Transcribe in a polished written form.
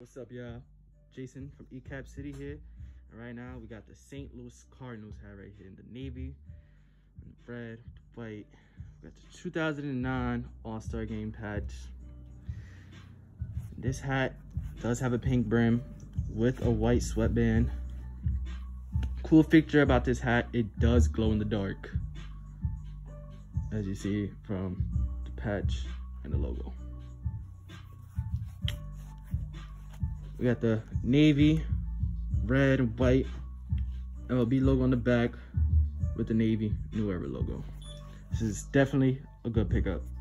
What's up, y'all? Jason from ECAPCITY here. And right now we got the St. Louis Cardinals hat right here in the navy, and the red, the white. We got the 2009 All-Star Game patch. This hat does have a pink brim with a white sweatband. Cool feature about this hat, it does glow in the dark, as you see from the patch and the logo. We got the navy, red, and white MLB logo on the back with the navy New Era logo. This is definitely a good pickup.